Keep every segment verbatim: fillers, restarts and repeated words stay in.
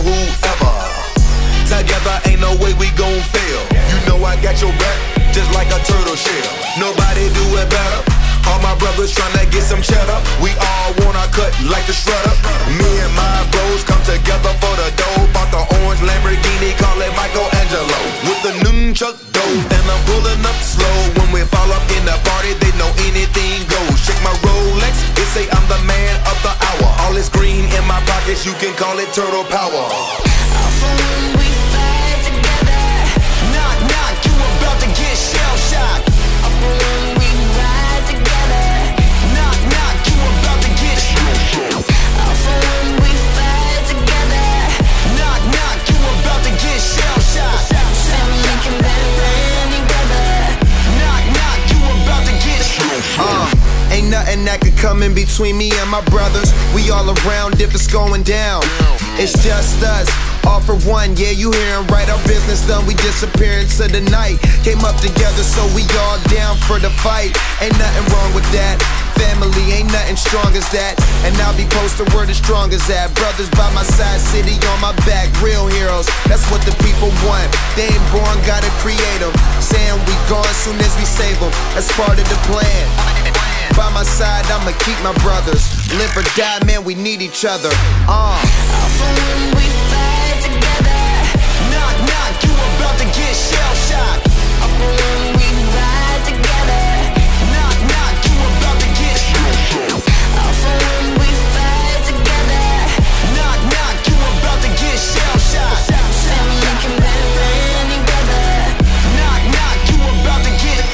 whoever. Together ain't no way we gon' fail. You know I got your back, just like a turtle shell. Nobody do it better. All my brothers tryna get some cheddar. We all wanna cut like the shredder. Me and my bros come together for the dough. Bought the orange Lamborghini, call it Michelangelo. With the nunchuck dough, and I'm pulling up slow. When we fall up in the party, they know anything goes. Shake my Rolex, they say I'm the man of the hour. All this green in my pockets, you can call it turtle power. When we fight together, knock knock, you about to get shell shocked. When we ride together, knock knock, you about to get shell shocked. When we fight together, knock knock, you about to get shell shocked. Family can band together, knock knock, you about to get shell shocked. Uh, ain't nothing that could come in between me and my brothers. We all around if it's going down. It's just us. All for one, yeah, you hearin' right. Our business done, we disappear into the night. Came up together, so we all down for the fight. Ain't nothing wrong with that. Family ain't nothing strong as that. And I'll be posted where the strong as that. Brothers by my side, city on my back. Real heroes, that's what the people want. They ain't born, gotta create them. Saying we gone soon as we save them. That's part of the plan. By my side, I'ma keep my brothers. Live or die, man, we need each other. Uh. When we fight together, knock knock, you about to get shell shocked. When we ride together, knock knock, you about to get shell shocked. When we fight together, knock knock, you about to get shell shocked. Family can band together, knock knock, you about to get.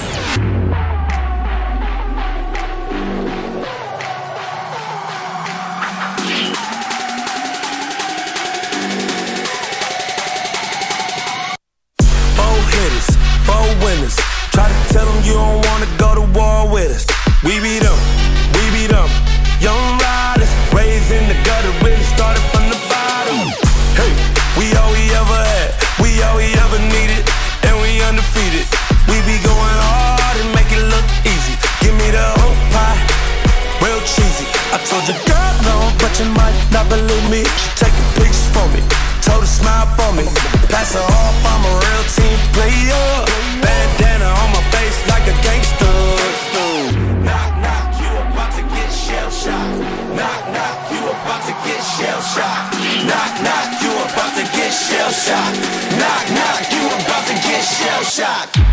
Four winners. Try to tell them you don't wanna go to war with us. We beat them, we beat them. Young riders, raised in the gutter, really started from the bottom. Hey, we all we ever had, we all we ever needed, and we undefeated. We be going hard and make it look easy. Give me the whole pie, real cheesy. I told your girl no, but you might not believe me. She taking pictures for me, told her smile for me. Pass her off, I'm a real team player. Bandana on my face like a gangster. Knock, knock, you about to get shell shocked. Knock, knock, you about to get shell shocked. Knock, knock, you about to get shell shocked. Knock, knock, you about to get shell shocked.